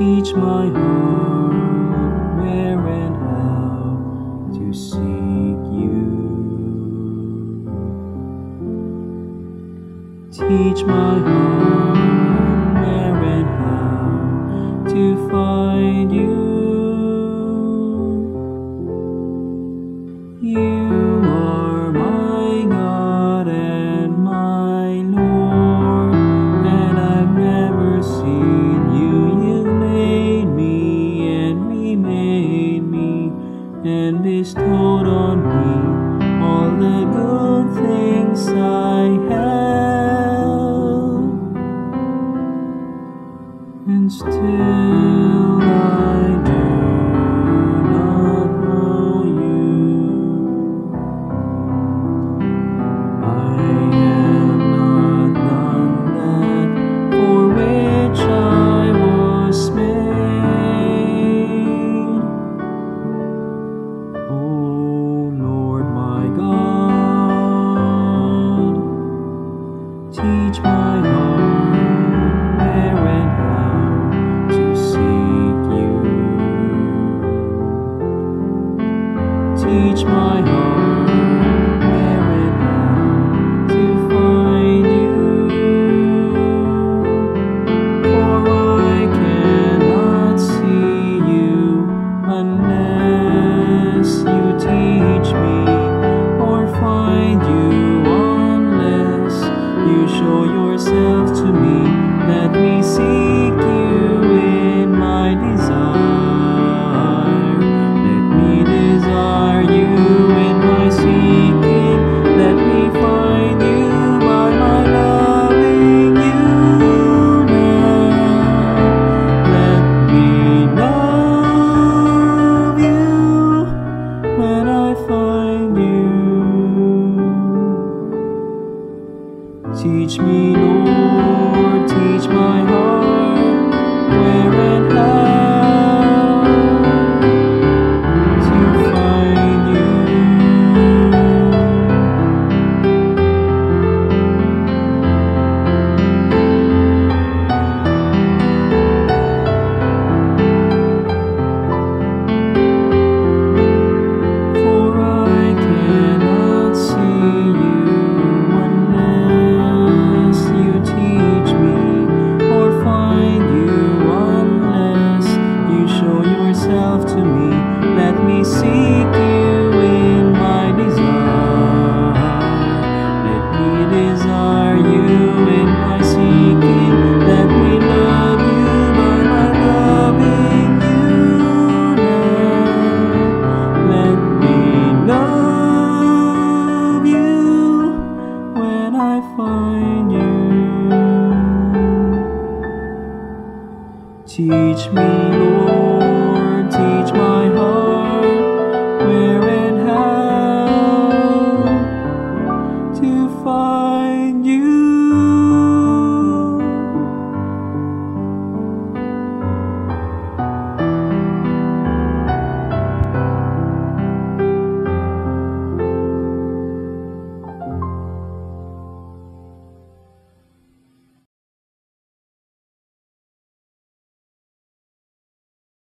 Teach my heart where and how to seek you. Teach my heart where and how to find you. You are my God and my Lord, and I've never seen you. You've made me and remade me and bestowed on me all the good things I have, and still I do not know you. I have not done that for which I was made. Oh Lord my God, teach my heart where and how to seek you. Teach my heart where and how to find you. For I cannot see you unless you teach me, or find you unless you show yourself to me. Let me seek you in my desire. Let me desire you in my seeking. Let me find you by my loving you now. Let me love you when I find you. Teach me, Lord, teach my heart where and how to find you. For I cannot see you unless you teach me, or find you unless you show yourself to me. Let me seek you in my desire. Let me desire you in my seeking. Let me love you by my loving you now. Let me love you when I find you. Teach me, Lord.